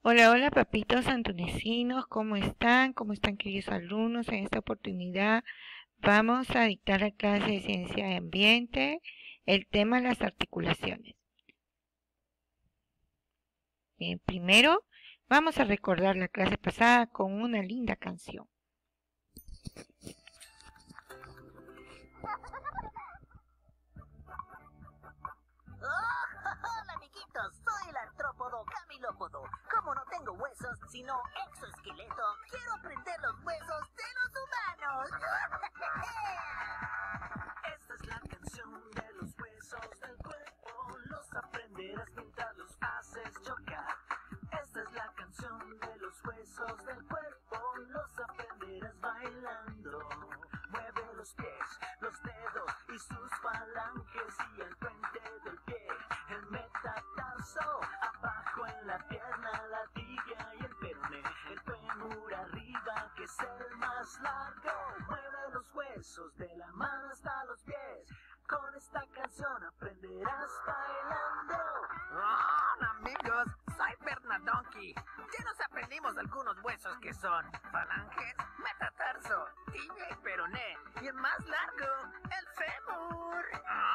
Hola, hola papitos antunecinos, ¿cómo están? ¿Cómo están queridos alumnos? En esta oportunidad vamos a dictar la clase de Ciencia de Ambiente, el tema las articulaciones. Bien, primero vamos a recordar la clase pasada con una linda canción. Hola amiguitos, soy el artrópodo camilópodo. Como no tengo huesos, sino exoesqueleto, quiero aprender los huesos de los humanos. Esta es la canción de los huesos del cuerpo, los aprenderás mientras los haces chocar. Esta es la canción de los huesos del cuerpo, los aprenderás bailando. Mueve los pies, los dedos y sus falanges y el puente del pie, el metatarso, abajo en la pierna, la tibia y el peroné, el fémur arriba que es el más largo. Mueve los huesos de la mano hasta los pies, con esta canción aprenderás bailando. Hola amigos, soy Bernardonki. Ya nos aprendimos algunos huesos que son falanges, metatarso, tibia y peroné. Y el más largo, el fémur.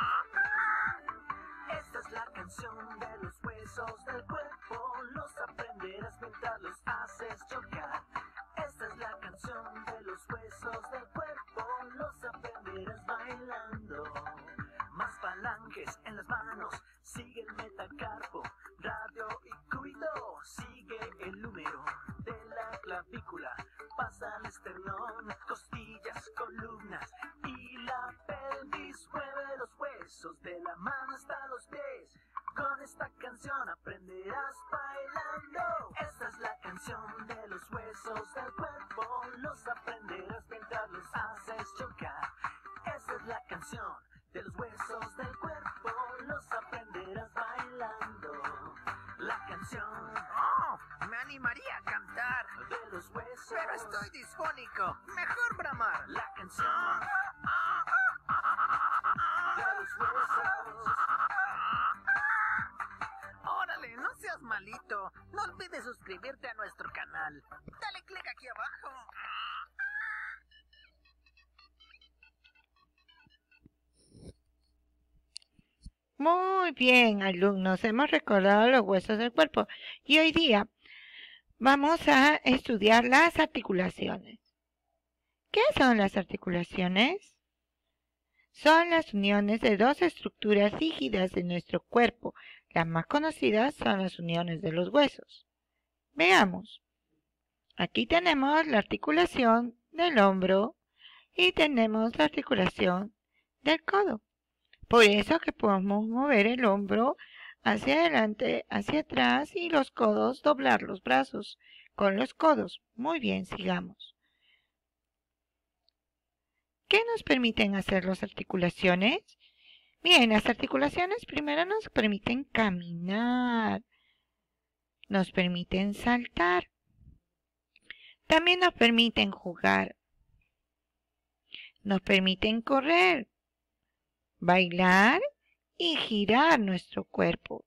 Esta es la canción de los huesos del cuerpo, los aprenderás mientras los haces chocar. Esta es la canción de los huesos del cuerpo, los aprenderás bailando. Más falanges en las manos, sigue el metacarpo, radio y cúbito, sigue el número de la clavícula, pasa al esternón, costillas, columnas y la pelvis. Mueve los huesos de la mano hasta los pies, con esta canción aprenderás bailando. Esta es la canción de los huesos del cuerpo, los aprenderás mientras los haces chocar. Esta es la canción de los huesos del cuerpo, los aprenderás bailando. La canción Me animaría a cantar, de los huesos, pero estoy disfónico. Mejor bramar. la canción de los huesos. Órale, no seas malito. No olvides suscribirte a nuestro canal. Dale clic aquí abajo. Muy bien, alumnos, hemos recordado los huesos del cuerpo y hoy día vamos a estudiar las articulaciones. ¿Qué son las articulaciones? Son las uniones de dos estructuras rígidas de nuestro cuerpo. Las más conocidas son las uniones de los huesos. Veamos. Aquí tenemos la articulación del hombro y tenemos la articulación del codo. Por eso que podemos mover el hombro hacia adelante, hacia atrás y los codos, doblar los brazos con los codos. Muy bien, sigamos. ¿Qué nos permiten hacer las articulaciones? Bien, las articulaciones primero nos permiten caminar, nos permiten saltar, también nos permiten jugar, nos permiten correr, bailar y girar nuestro cuerpo.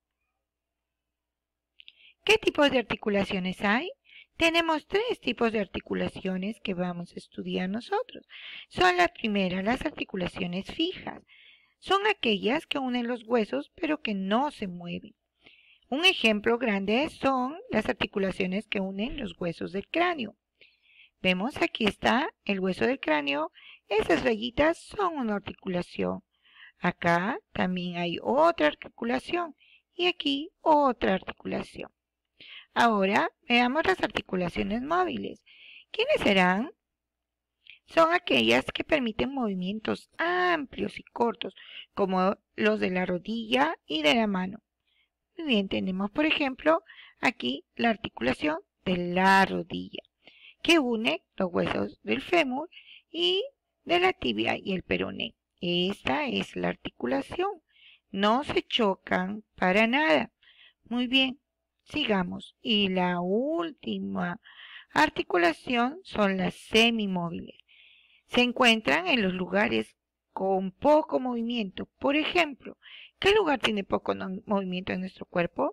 ¿Qué tipos de articulaciones hay? Tenemos tres tipos de articulaciones que vamos a estudiar nosotros. Son las primeras, las articulaciones fijas. Son aquellas que unen los huesos pero que no se mueven. Un ejemplo grande son las articulaciones que unen los huesos del cráneo. Vemos aquí está el hueso del cráneo. Esas rayitas son una articulación. Acá también hay otra articulación y aquí otra articulación. Ahora veamos las articulaciones móviles. ¿Quiénes serán? Son aquellas que permiten movimientos amplios y cortos, como los de la rodilla y de la mano. Muy bien, tenemos por ejemplo aquí la articulación de la rodilla, que une los huesos del fémur y de la tibia y el peroné. Esta es la articulación. No se chocan para nada. Muy bien, sigamos. Y la última articulación son las semimóviles. Se encuentran en los lugares con poco movimiento. Por ejemplo, ¿qué lugar tiene poco movimiento en nuestro cuerpo?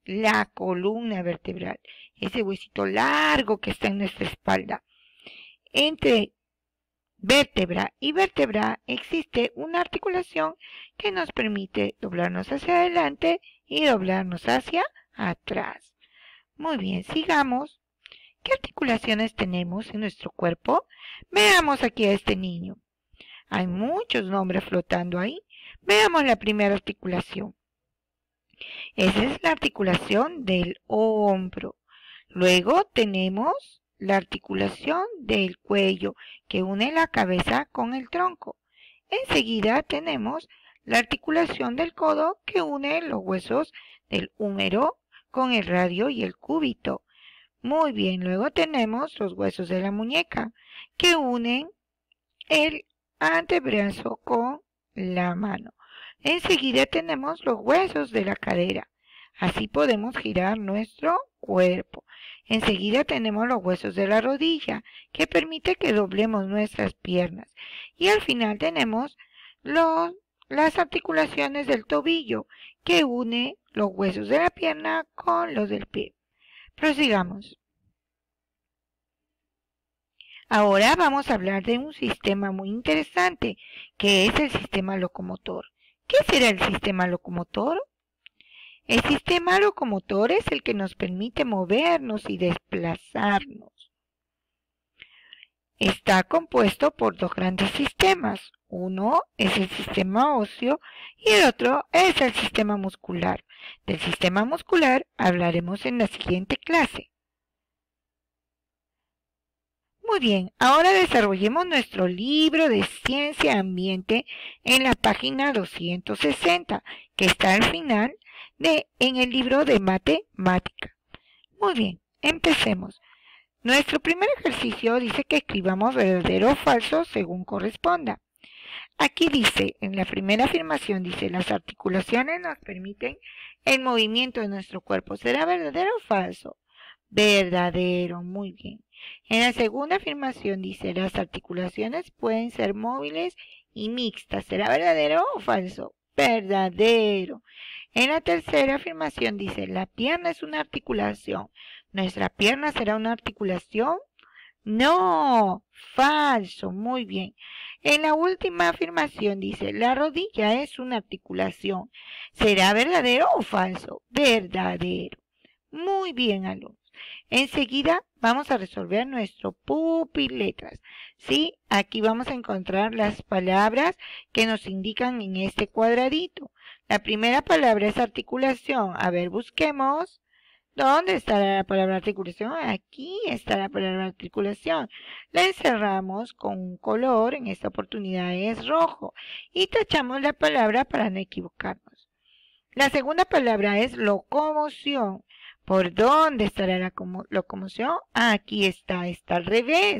la columna vertebral, ese huesito largo que está en nuestra espalda. Entre vértebra y vértebra existe una articulación que nos permite doblarnos hacia adelante y doblarnos hacia atrás. Muy bien, sigamos. ¿Qué articulaciones tenemos en nuestro cuerpo? Veamos aquí a este niño. Hay muchos nombres flotando ahí. Veamos la primera articulación. Esa es la articulación del hombro. Luego tenemos la articulación del cuello que une la cabeza con el tronco. Enseguida tenemos la articulación del codo que une los huesos del húmero con el radio y el cúbito. Muy bien, luego tenemos los huesos de la muñeca que unen el antebrazo con la mano. Enseguida tenemos los huesos de la cadera. Así podemos girar nuestro cuerpo. Enseguida tenemos los huesos de la rodilla, que permite que doblemos nuestras piernas. Y al final tenemos las articulaciones del tobillo, que une los huesos de la pierna con los del pie. Prosigamos. Ahora vamos a hablar de un sistema muy interesante, que es el sistema locomotor. ¿Qué será el sistema locomotor? El sistema locomotor es el que nos permite movernos y desplazarnos. Está compuesto por dos grandes sistemas. Uno es el sistema óseo y el otro es el sistema muscular. Del sistema muscular hablaremos en la siguiente clase. Muy bien, ahora desarrollemos nuestro libro de Ciencia Ambiente en la página 260, que está al final en el libro de Matemática. Muy bien, empecemos. Nuestro primer ejercicio dice que escribamos verdadero o falso según corresponda. Aquí dice, en la primera afirmación dice, las articulaciones nos permiten el movimiento de nuestro cuerpo. ¿Será verdadero o falso? Verdadero, muy bien. En la segunda afirmación dice, las articulaciones pueden ser móviles y mixtas. ¿Será verdadero o falso? Verdadero. En la tercera afirmación dice, la pierna es una articulación. ¿Nuestra pierna será una articulación? No, falso, muy bien. En la última afirmación dice, la rodilla es una articulación. ¿Será verdadero o falso? Verdadero. Muy bien, alumnos. Enseguida vamos a resolver nuestro pupiletras. ¿Sí? Aquí vamos a encontrar las palabras que nos indican en este cuadradito. La primera palabra es articulación. A ver, busquemos. ¿Dónde estará la palabra articulación? Aquí está la palabra articulación. La encerramos con un color, en esta oportunidad es rojo, y tachamos la palabra para no equivocarnos. La segunda palabra es locomoción. ¿Por dónde estará la locomoción? Aquí está al revés.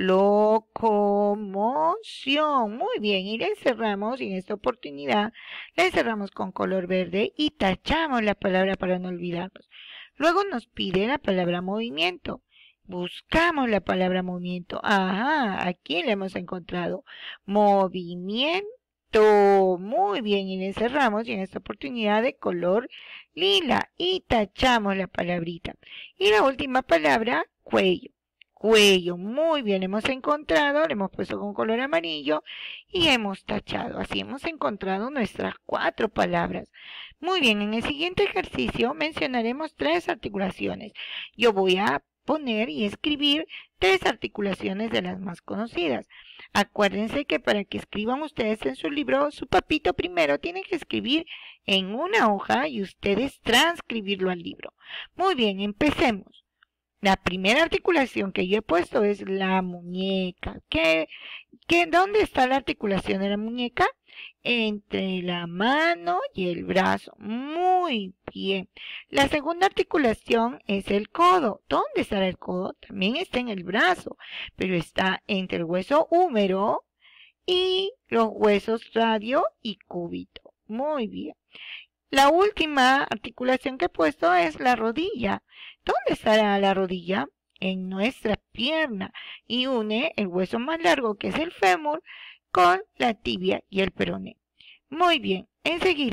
Locomoción. Muy bien, y la encerramos, y en esta oportunidad la encerramos con color verde y tachamos la palabra para no olvidarnos. Luego nos pide la palabra movimiento. Buscamos la palabra movimiento. Ajá, aquí la hemos encontrado. Movimiento. Muy bien, y la encerramos, y en esta oportunidad de color lila, y tachamos la palabrita. Y la última palabra, cuello. Cuello, muy bien, hemos encontrado, le hemos puesto con color amarillo y hemos tachado. Así hemos encontrado nuestras 4 palabras. Muy bien, en el siguiente ejercicio mencionaremos 3 articulaciones. Yo voy a poner y escribir 3 articulaciones de las más conocidas. Acuérdense que para que escriban ustedes en su libro, su papito primero tiene que escribir en una hoja y ustedes transcribirlo al libro. Muy bien, empecemos. La primera articulación que yo he puesto es la muñeca. ¿Dónde está la articulación de la muñeca? Entre la mano y el brazo. Muy bien. La segunda articulación es el codo. ¿Dónde estará el codo? También está en el brazo, pero está entre el hueso húmero y los huesos radio y cúbito. Muy bien. La última articulación que he puesto es la rodilla. ¿Dónde estará la rodilla? En nuestra pierna y une el hueso más largo, que es el fémur, con la tibia y el peroné. Muy bien, enseguida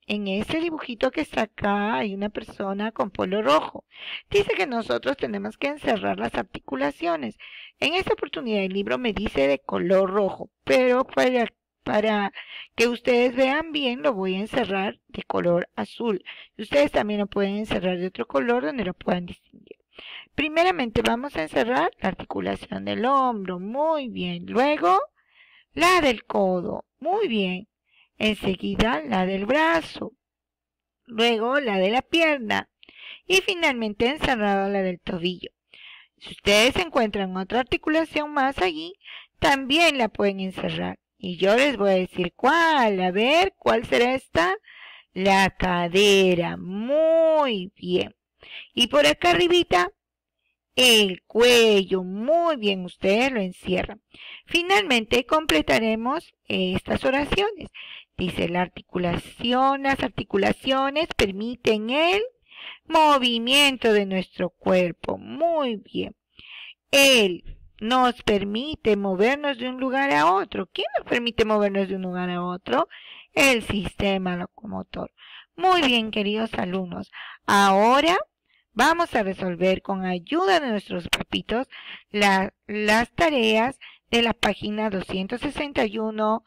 en ese dibujito que está acá hay una persona con polo rojo. Dice que nosotros tenemos que encerrar las articulaciones. En esta oportunidad el libro me dice de color rojo, pero para que ustedes vean bien lo voy a encerrar de color azul. Ustedes también lo pueden encerrar de otro color donde lo puedan distinguir. Primeramente vamos a encerrar la articulación del hombro, muy bien. Luego la del codo, muy bien. Enseguida la del brazo, luego la de la pierna y finalmente encerrada la del tobillo. Si ustedes encuentran otra articulación más allí, también la pueden encerrar. Y yo les voy a decir cuál. A ver, ¿cuál será esta? La cadera. Muy bien. Y por acá arribita, el cuello. Muy bien, ustedes lo encierran. Finalmente completaremos estas oraciones. Dice las articulaciones permiten el movimiento de nuestro cuerpo. Muy bien. Él nos permite movernos de un lugar a otro. ¿Quién nos permite movernos de un lugar a otro? El sistema locomotor. Muy bien, queridos alumnos. Ahora vamos a resolver con ayuda de nuestros papitos las tareas de la página 261,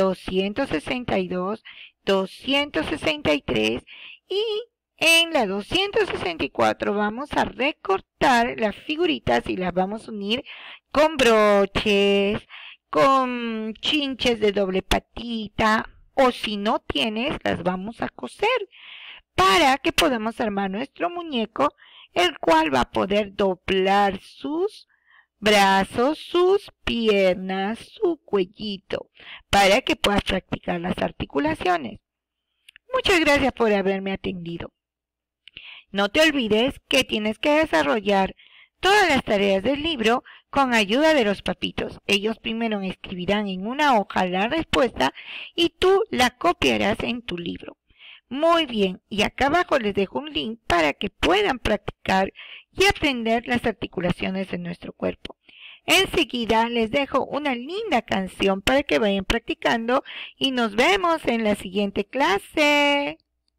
262, 263 y en la 264 vamos a recortar las figuritas y las vamos a unir con broches, con chinches de doble patita o si no tienes las vamos a coser para que podamos armar nuestro muñeco, el cual va a poder doblar sus brazos, sus piernas, su cuellito, para que puedas practicar las articulaciones. Muchas gracias por haberme atendido. No te olvides que tienes que desarrollar todas las tareas del libro con ayuda de los papitos. Ellos primero escribirán en una hoja la respuesta y tú la copiarás en tu libro. Muy bien, y acá abajo les dejo un link para que puedan practicar y aprender las articulaciones de nuestro cuerpo. Enseguida les dejo una linda canción para que vayan practicando y nos vemos en la siguiente clase.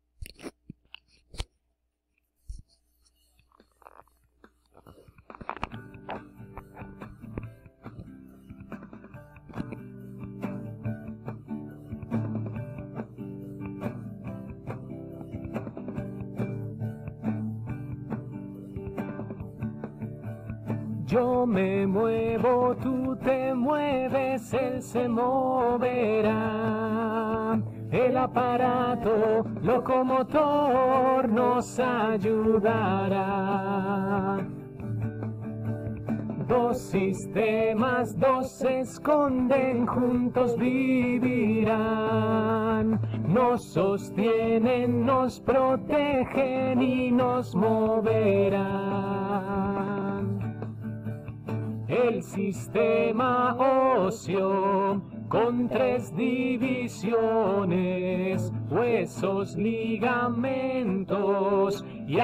Yo me muevo, tú te mueves, él se moverá. El aparato locomotor nos ayudará. Dos sistemas, dos se esconden, juntos vivirán. Nos sostienen, nos protegen y nos moverán. El sistema óseo con tres divisiones, huesos, ligamentos y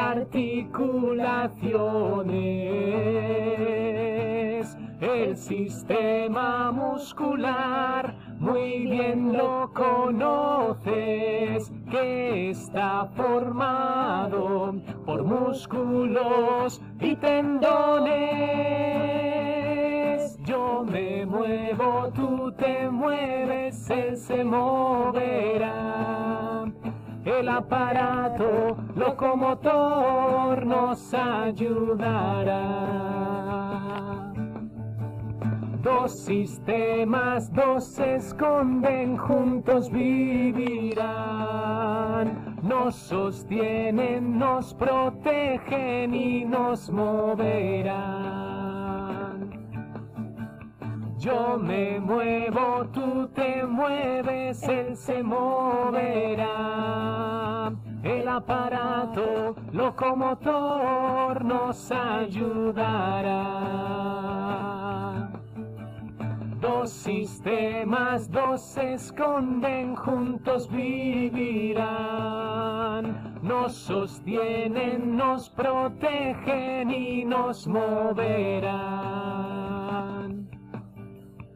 articulaciones. El sistema muscular muy bien lo conoces, que está formado por músculos y tendones. Yo me muevo, tú te mueves, él se moverá. El aparato locomotor nos ayudará. Dos sistemas, dos se esconden, juntos vivirán. Nos sostienen, nos protegen y nos moverán. Yo me muevo, tú te mueves, él se moverá. El aparato locomotor nos ayudará. Dos sistemas, dos se esconden, juntos vivirán. Nos sostienen, nos protegen y nos moverán.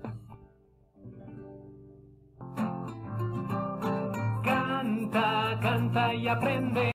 Canta, canta. aprende.